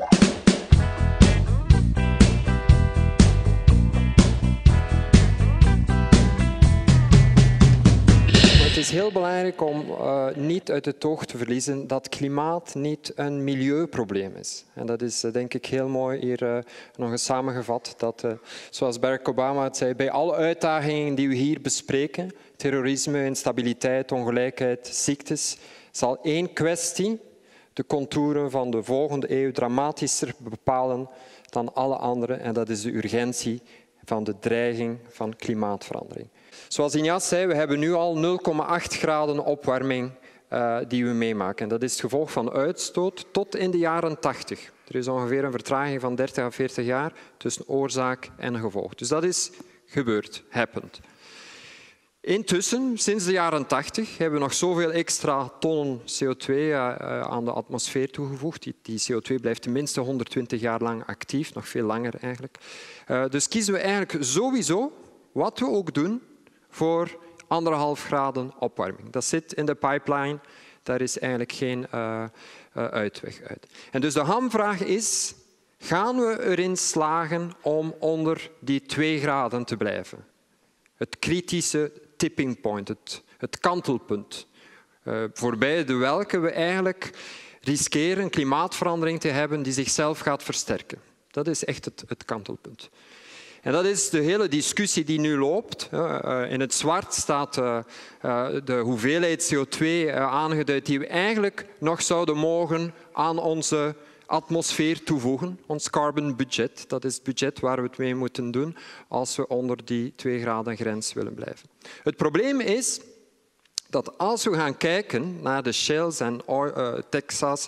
Het is heel belangrijk om niet uit het oog te verliezen dat klimaat niet een milieuprobleem is. En dat is denk ik heel mooi hier nog eens samengevat. Dat, zoals Barack Obama het zei, bij alle uitdagingen die we hier bespreken, terrorisme, instabiliteit, ongelijkheid, ziektes, zal één kwestie de contouren van de volgende eeuw dramatischer bepalen dan alle andere. En dat is de urgentie van de dreiging van klimaatverandering. Zoals Ignace zei, we hebben nu al 0,8 graden opwarming die we meemaken. En dat is het gevolg van uitstoot tot in de jaren 80. Er is ongeveer een vertraging van 30 à 40 jaar tussen oorzaak en gevolg. Dus dat is gebeurd, happened. Intussen, sinds de jaren 80, hebben we nog zoveel extra tonnen CO2 aan de atmosfeer toegevoegd. Die CO2 blijft tenminste 120 jaar lang actief, nog veel langer eigenlijk. Dus kiezen we eigenlijk sowieso, wat we ook doen, voor 1,5 graden opwarming. Dat zit in de pipeline, daar is eigenlijk geen uitweg uit. En dus de hamvraag is, gaan we erin slagen om onder die 2 graden te blijven? Het kritische tipping point, het kantelpunt, voorbij de welke we eigenlijk riskeren een klimaatverandering te hebben die zichzelf gaat versterken. Dat is echt het kantelpunt. En dat is de hele discussie die nu loopt. In het zwart staat de hoeveelheid CO2 aangeduid die we eigenlijk nog zouden mogen aan onze atmosfeer toevoegen. Ons carbon budget, dat is het budget waar we het mee moeten doen als we onder die 2 graden grens willen blijven. Het probleem is dat als we gaan kijken naar de Shells en Texas,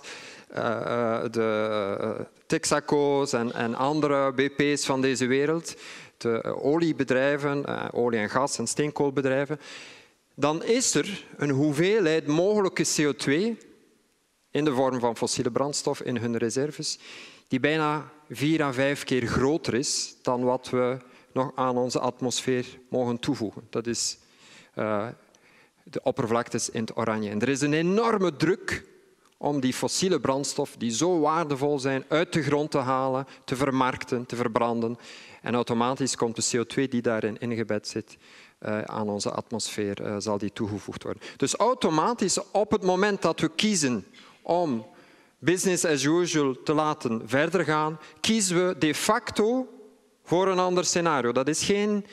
de Texaco's en andere BP's van deze wereld, de oliebedrijven, olie- en gas- en steenkoolbedrijven, dan is er een hoeveelheid mogelijke CO2 in de vorm van fossiele brandstof in hun reserves, die bijna 4 à 5 keer groter is dan wat we nog aan onze atmosfeer mogen toevoegen. Dat is de oppervlaktes in het oranje. En er is een enorme druk om die fossiele brandstof, die zo waardevol zijn, uit de grond te halen, te vermarkten, te verbranden. En automatisch komt de CO2 die daarin ingebed zit aan onze atmosfeer, zal die toegevoegd worden. Dus automatisch, op het moment dat we kiezen om business as usual te laten verder gaan, kiezen we de facto voor een ander scenario. Dat is geen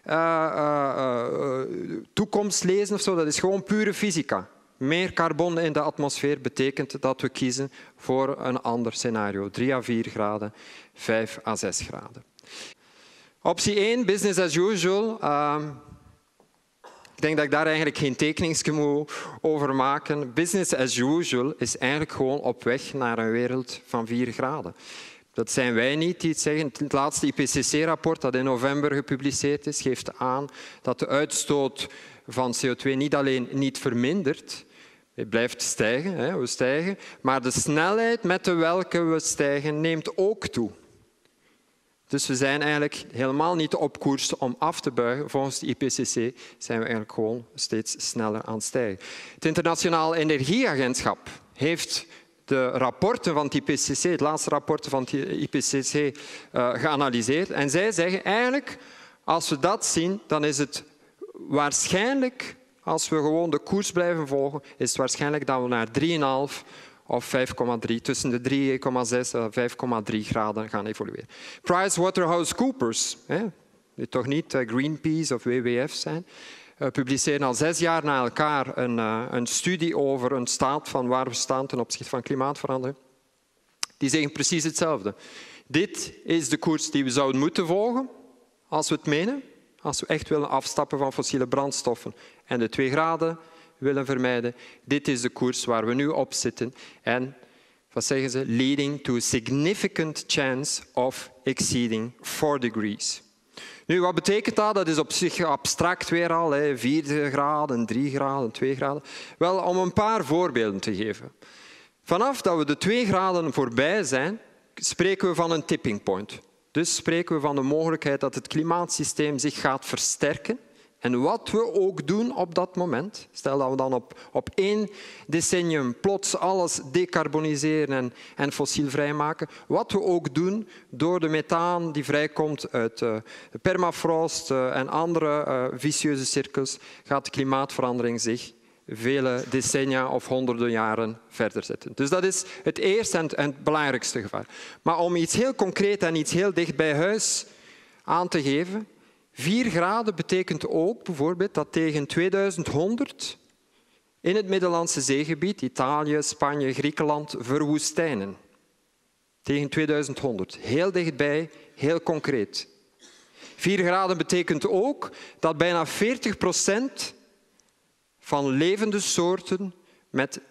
toekomstlezen of zo, dat is gewoon pure fysica. Meer carbon in de atmosfeer betekent dat we kiezen voor een ander scenario. 3 à 4 graden, 5 à 6 graden. Optie 1, business as usual. Ik denk dat ik daar eigenlijk geen tekeningsje moet over maken. Business as usual is eigenlijk gewoon op weg naar een wereld van 4 graden. Dat zijn wij niet die het zeggen. Het laatste IPCC-rapport dat in november gepubliceerd is, geeft aan dat de uitstoot van CO2 niet alleen niet vermindert, het blijft stijgen, we stijgen, maar de snelheid met de welke we stijgen neemt ook toe. Dus we zijn eigenlijk helemaal niet op koers om af te buigen. Volgens de IPCC zijn we eigenlijk gewoon steeds sneller aan het stijgen. Het Internationaal Energieagentschap heeft de rapporten van het IPCC, het laatste rapporten van het IPCC, geanalyseerd. En zij zeggen eigenlijk, als we dat zien, dan is het waarschijnlijk, als we gewoon de koers blijven volgen, is het waarschijnlijk dat we naar 3,5 of 5,3, tussen de 3,6 en 5,3 graden gaan evolueren. PricewaterhouseCoopers, die toch niet Greenpeace of WWF zijn, publiceren al 6 jaar na elkaar een studie over een staat van waar we staan ten opzichte van klimaatverandering. Die zeggen precies hetzelfde. Dit is de koers die we zouden moeten volgen als we het menen. Als we echt willen afstappen van fossiele brandstoffen en de 2 graden willen vermijden. Dit is de koers waar we nu op zitten. En, wat zeggen ze? Leading to a significant chance of exceeding 4 degrees. Nu, wat betekent dat? Dat is op zich abstract weer al. 4 graden, 3 graden, 2 graden. Wel, om een paar voorbeelden te geven. Vanaf dat we de 2 graden voorbij zijn, spreken we van een tipping point. Dus spreken we van de mogelijkheid dat het klimaatsysteem zich gaat versterken, En wat we ook doen op dat moment, stel dat we dan op 1 decennium plots alles decarboniseren en fossielvrij maken, wat we ook doen door de methaan die vrijkomt uit de permafrost en andere vicieuze cirkels, gaat de klimaatverandering zich vele decennia of honderden jaren verder zetten. Dus dat is het eerste en het belangrijkste gevaar. Maar om iets heel concreet en iets heel dicht bij huis aan te geven, 4 graden betekent ook bijvoorbeeld dat tegen 2100 in het Middellandse zeegebied, Italië, Spanje, Griekenland, verwoestijnen. Tegen 2100. Heel dichtbij, heel concreet. 4 graden betekent ook dat bijna 40% van levende soorten met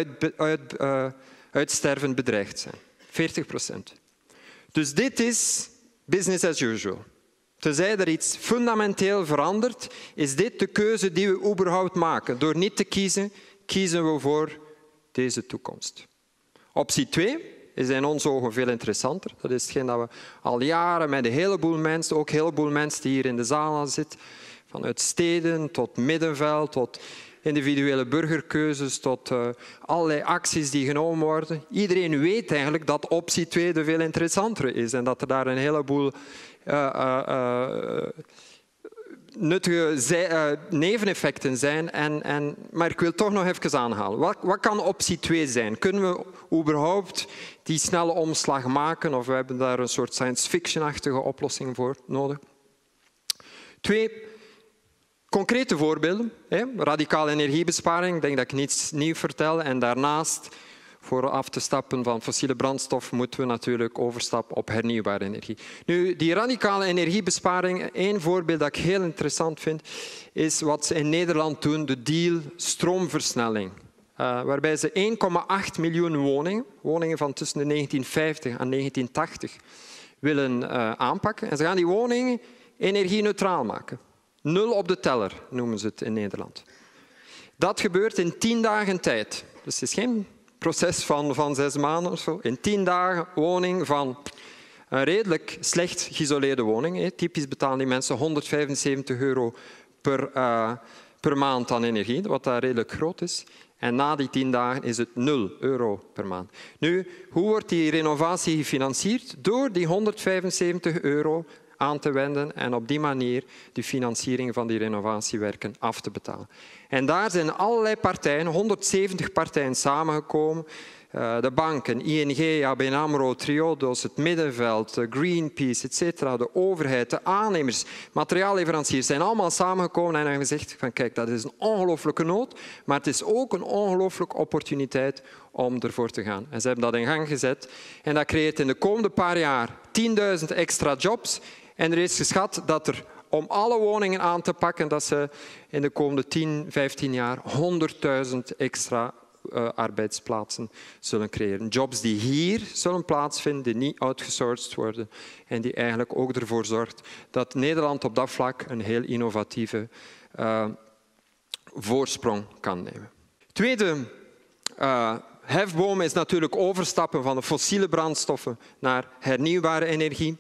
uitsterven bedreigd zijn. 40%. Dus dit is business as usual. Tenzij er iets fundamenteel verandert, is dit de keuze die we überhaupt maken. Door niet te kiezen, kiezen we voor deze toekomst. Optie 2 is in onze ogen veel interessanter. Dat is hetgeen dat we al jaren met een heleboel mensen, ook een heleboel mensen die hier in de zaal zitten, vanuit steden tot middenveld, tot individuele burgerkeuzes, tot allerlei acties die genomen worden. Iedereen weet eigenlijk dat optie 2 de veel interessantere is en dat er daar een heleboel nuttige neveneffecten zijn. Maar ik wil toch nog even aanhalen. Wat kan optie 2 zijn? Kunnen we überhaupt die snelle omslag maken? Of we hebben daar een soort science fiction-achtige oplossing voor nodig? 2 concrete voorbeelden. Radicale energiebesparing. Ik denk dat ik niets nieuws vertel. En daarnaast, voor af te stappen van fossiele brandstof, moeten we natuurlijk overstappen op hernieuwbare energie. Nu, die radicale energiebesparing, één voorbeeld dat ik heel interessant vind, is wat ze in Nederland doen, de deal stroomversnelling. Waarbij ze 1,8 miljoen woningen van tussen de 1950 en 1980 willen aanpakken. En ze gaan die woningen energie-neutraal maken. 0 op de teller noemen ze het in Nederland. Dat gebeurt in 10 dagen tijd. Dus het is geen proces van 6 maanden of zo. In 10 dagen woning van een redelijk slecht geïsoleerde woning. Typisch betalen die mensen €175 per maand aan energie, wat daar redelijk groot is. En na die 10 dagen is het €0 per maand. Nu, hoe wordt die renovatie gefinancierd? Door die €175 aan te wenden en op die manier de financiering van die renovatiewerken af te betalen. En daar zijn allerlei partijen, 170 partijen samengekomen. De banken, ING, ABN AMRO, Triodos, het Middenveld, Greenpeace, etc., de overheid, de aannemers, materiaalleveranciers zijn allemaal samengekomen en hebben gezegd van kijk, dat is een ongelooflijke nood, maar het is ook een ongelooflijke opportuniteit om ervoor te gaan. En ze hebben dat in gang gezet en dat creëert in de komende paar jaar 10.000 extra jobs. En er is geschat dat er, om alle woningen aan te pakken, dat ze in de komende 10, 15 jaar 100.000 extra arbeidsplaatsen zullen creëren. Jobs die hier zullen plaatsvinden, die niet outgesourced worden en die eigenlijk ook ervoor zorgt dat Nederland op dat vlak een heel innovatieve voorsprong kan nemen. Tweede hefboom is natuurlijk overstappen van de fossiele brandstoffen naar hernieuwbare energie.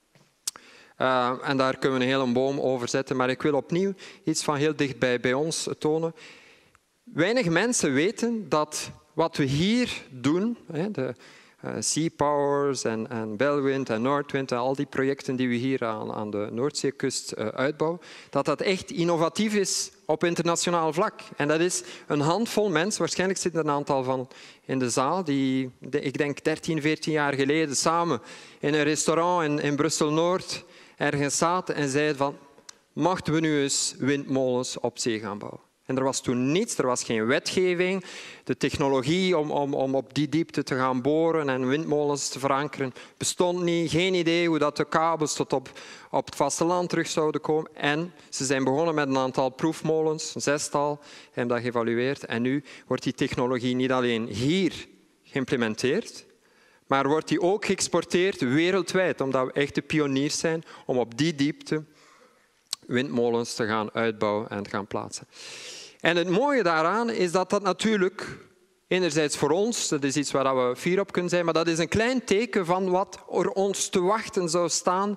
En daar kunnen we een hele boom over zetten. Maar ik wil opnieuw iets van heel dichtbij bij ons tonen. Weinig mensen weten dat wat we hier doen, de Sea Powers en Belwind en Noordwind en al die projecten die we hier aan de Noordzeekust uitbouwen, dat dat echt innovatief is op internationaal vlak. En dat is een handvol mensen, waarschijnlijk zitten er een aantal van in de zaal, die ik denk 13, 14 jaar geleden samen in een restaurant in Brussel-Noord ergens zaten en zeiden van, mochten we nu eens windmolens op zee gaan bouwen? En er was toen niets, er was geen wetgeving. De technologie om op die diepte te gaan boren en windmolens te verankeren bestond niet. Geen idee hoe dat de kabels tot op het vasteland terug zouden komen. En ze zijn begonnen met een aantal proefmolens, een 6-tal, hebben dat geëvalueerd. En nu wordt die technologie niet alleen hier geïmplementeerd, maar wordt die ook geëxporteerd wereldwijd, omdat we echt de pioniers zijn om op die diepte windmolens te gaan uitbouwen en te gaan plaatsen. En het mooie daaraan is dat dat natuurlijk, enerzijds voor ons, dat is iets waar we fier op kunnen zijn, maar dat is een klein teken van wat er ons te wachten zou staan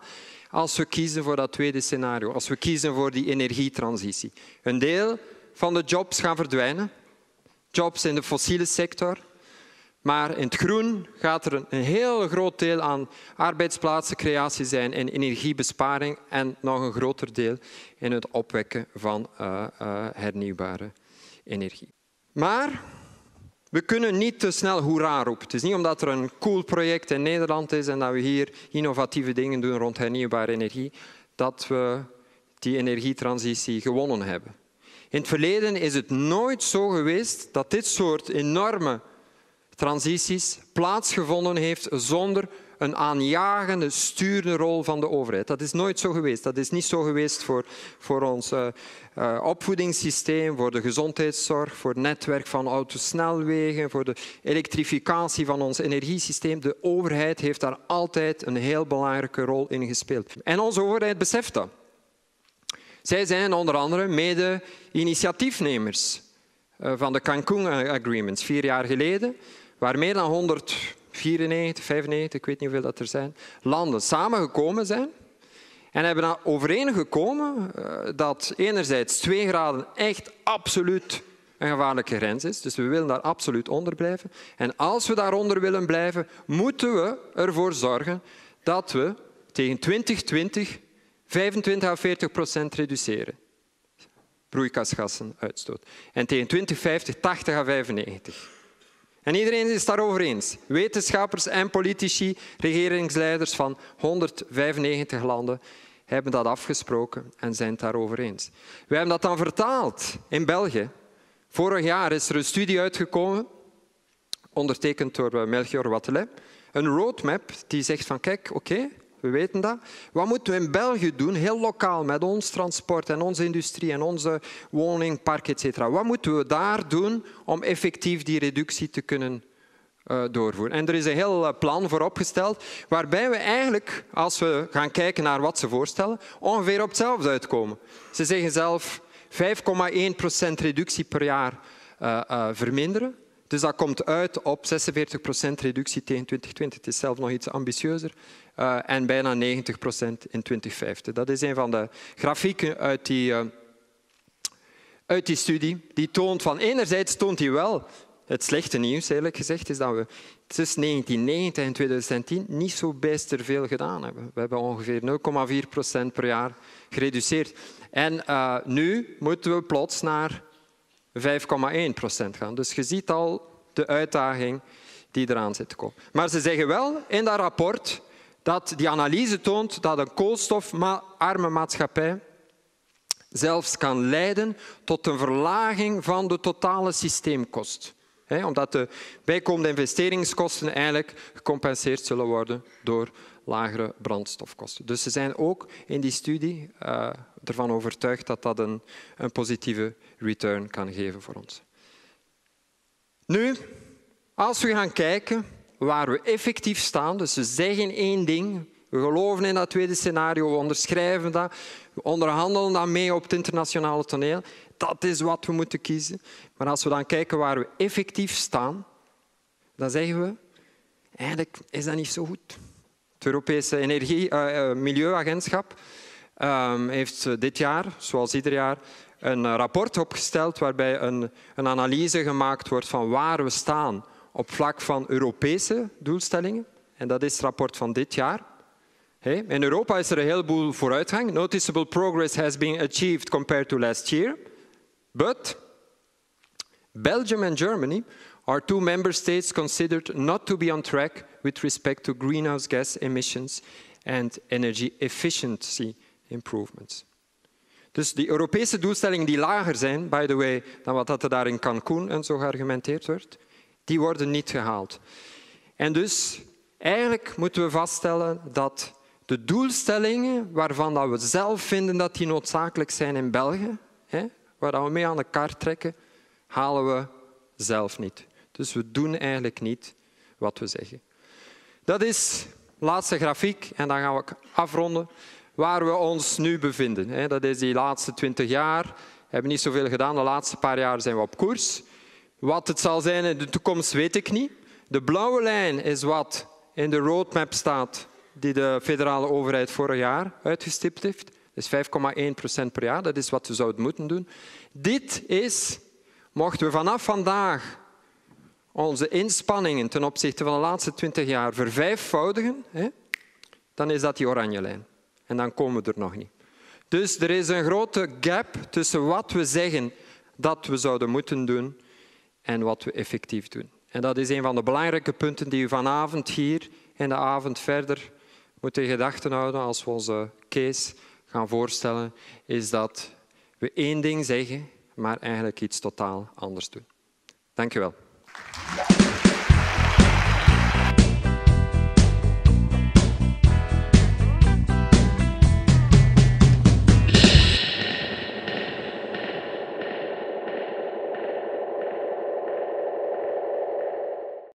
als we kiezen voor dat tweede scenario, als we kiezen voor die energietransitie. Een deel van de jobs gaan verdwijnen, jobs in de fossiele sector. Maar in het groen gaat er een heel groot deel aan arbeidsplaatsencreatie zijn in energiebesparing en nog een groter deel in het opwekken van hernieuwbare energie. Maar we kunnen niet te snel hoera roepen. Het is niet omdat er een cool project in Nederland is en dat we hier innovatieve dingen doen rond hernieuwbare energie, dat we die energietransitie gewonnen hebben. In het verleden is het nooit zo geweest dat dit soort enorme transities plaatsgevonden heeft zonder een aanjagende, sturende rol van de overheid. Dat is nooit zo geweest. Dat is niet zo geweest voor ons opvoedingssysteem, voor de gezondheidszorg, voor het netwerk van autosnelwegen, voor de elektrificatie van ons energiesysteem. De overheid heeft daar altijd een heel belangrijke rol in gespeeld. En onze overheid beseft dat. Zij zijn onder andere mede-initiatiefnemers van de Cancún Agreements 4 jaar geleden, waar meer dan 194, 95, ik weet niet hoeveel dat er zijn, landen samengekomen zijn en hebben dan overeengekomen dat enerzijds 2 graden echt absoluut een gevaarlijke grens is. Dus we willen daar absoluut onder blijven. En als we daaronder willen blijven, moeten we ervoor zorgen dat we tegen 2020 25 à 40% reduceren. Broeikasgassenuitstoot. En tegen 2050 80 à 95. En iedereen is het daarover eens. Wetenschappers en politici, regeringsleiders van 195 landen hebben dat afgesproken en zijn het daarover eens. Wij hebben dat dan vertaald in België. Vorig jaar is er een studie uitgekomen, ondertekend door Melchior Wathelet. Een roadmap die zegt van kijk, oké, we weten dat. Wat moeten we in België doen, heel lokaal, met ons transport en onze industrie en onze woningpark, etc. Wat moeten we daar doen om effectief die reductie te kunnen doorvoeren? En er is een heel plan voor opgesteld, waarbij we eigenlijk, als we gaan kijken naar wat ze voorstellen, ongeveer op hetzelfde uitkomen. Ze zeggen zelf 5,1% reductie per jaar verminderen. Dus dat komt uit op 46% reductie tegen 2020. Het is zelf nog iets ambitieuzer. En bijna 90% in 2050. Dat is een van de grafieken uit die studie. Die toont van enerzijds toont die wel het slechte nieuws, eerlijk gezegd, is dat we tussen 1990 en 2010 niet zo bijster veel gedaan hebben. We hebben ongeveer 0,4% per jaar gereduceerd. En nu moeten we plots naar 5,1% gaan. Dus je ziet al de uitdaging die eraan zit te komen. Maar ze zeggen wel in dat rapport dat die analyse toont dat een koolstofarme maatschappij zelfs kan leiden tot een verlaging van de totale systeemkost. Omdat de bijkomende investeringskosten eigenlijk gecompenseerd zullen worden door lagere brandstofkosten. Dus ze zijn ook in die studie ervan overtuigd dat dat een positieve return kan geven voor ons. Nu, als we gaan kijken waar we effectief staan, dus we zeggen één ding, we geloven in dat tweede scenario, we onderschrijven dat, we onderhandelen dat mee op het internationale toneel, dat is wat we moeten kiezen. Maar als we dan kijken waar we effectief staan, dan zeggen we, eigenlijk is dat niet zo goed. Het Europese Milieuagentschap heeft dit jaar, zoals ieder jaar, een rapport opgesteld waarbij een analyse gemaakt wordt van waar we staan op vlak van Europese doelstellingen. En dat is het rapport van dit jaar. In Europa is er een heleboel vooruitgang. Noticeable progress has been achieved compared to last year. But Belgium and Germany are 2 member states considered not to be on track with respect to greenhouse gas emissions and energy efficiency improvements. Dus die Europese doelstellingen die lager zijn, by the way, dan wat er daar in Cancún en zo geargumenteerd wordt, die worden niet gehaald. En dus eigenlijk moeten we vaststellen dat de doelstellingen waarvan we zelf vinden dat die noodzakelijk zijn in België, waar we mee aan de kaart trekken, halen we zelf niet. Dus we doen eigenlijk niet wat we zeggen. Dat is de laatste grafiek en dan gaan we afronden waar we ons nu bevinden. Dat is die laatste 20 jaar. We hebben niet zoveel gedaan. De laatste paar jaar zijn we op koers. Wat het zal zijn in de toekomst weet ik niet. De blauwe lijn is wat in de roadmap staat die de federale overheid vorig jaar uitgestipt heeft. Dus 5,1% per jaar, dat is wat we zouden moeten doen. Dit is, mochten we vanaf vandaag onze inspanningen ten opzichte van de laatste 20 jaar vervijfvoudigen, dan is dat die oranje lijn. En dan komen we er nog niet. Dus er is een grote gap tussen wat we zeggen dat we zouden moeten doen en wat we effectief doen. En dat is een van de belangrijke punten die we vanavond hier en de avond verder moeten in gedachten houden als we onze case gaan voorstellen, is dat we één ding zeggen, maar eigenlijk iets totaal anders doen. Dank u wel.